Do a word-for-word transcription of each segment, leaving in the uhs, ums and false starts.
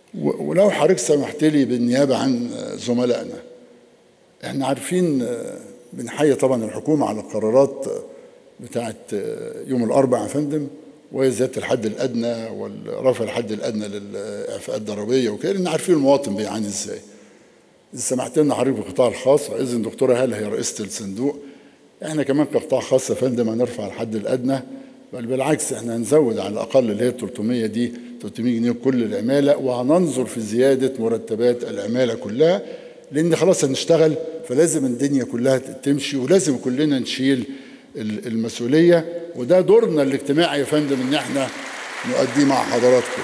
ولو حضرتك سمحت لي بالنيابه عن زملائنا، احنا عارفين بنحيي طبعا الحكومه على القرارات بتاعه يوم الاربعاء يا فندم، وهي زياده الحد الادنى ورفع الحد الادنى للاعفاءات الضريبيه وكده، لان عارفين المواطن بيعاني ازاي. اذا سمحت لنا حضرتك بالقطاع الخاص، اذن دكتوره هاله هي رئيسه الصندوق، احنا كمان كقطاع خاص يا فندم هنرفع الحد الادنى، بل بالعكس احنا هنزود على الاقل اللي هي ثلاثمية دي ثلاثمية جنيه كل العماله، وهننظر في زياده مرتبات العماله كلها، لان خلاص هنشتغل فلازم الدنيا كلها تمشي ولازم كلنا نشيل المسؤوليه، وده دورنا الاجتماعي يا فندم ان احنا نؤديه مع حضراتكم.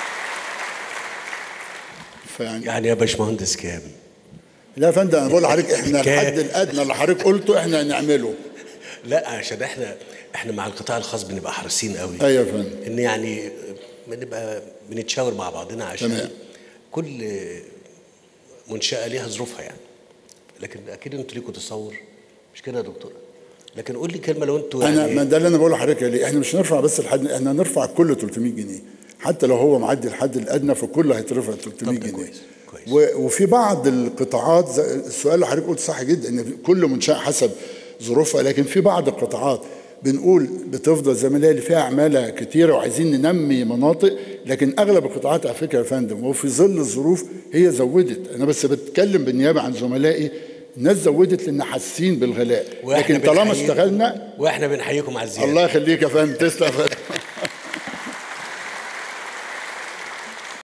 فيعني يعني يا باشمهندس كام؟ لا يا فندم انا بقول لحضرتك احنا الحد الادنى اللي حضرتك قلته احنا هنعمله. لا عشان احنا احنا مع القطاع الخاص بنبقى حريصين قوي. ايوه يا فندم. ان يعني بنبقى بنتشاور مع بعضنا عشان تمام. كل منشأة ليها ظروفها يعني. لكن اكيد انتوا ليكوا تصور، مش كده يا دكتوره؟ لكن قول لي كلمه لو انتوا يعني انا ما ده اللي انا بقوله لحضرتك ليه؟ احنا مش هنرفع بس الحد، احنا هنرفع كل ثلاثمية جنيه، حتى لو هو معدي الحد الادنى فكله هيترفع ثلاثمية جنيه. كويس. كويس. وفي بعض القطاعات السؤال اللي حضرتك قلت صح جدا، ان كل منشاه حسب ظروفها، لكن في بعض القطاعات بنقول بتفضل زي ما هي اللي فيها عماله كتيره وعايزين ننمي مناطق، لكن اغلب القطاعات على فكره يا فندم وفي ظل الظروف هي زودت، انا بس بتكلم بالنيابه عن زملائي، الناس زودت لان حاسين بالغلاء، لكن طالما اشتغلنا واحنا بنحييكم على الزياده. الله يخليك يا فندم، تسلم.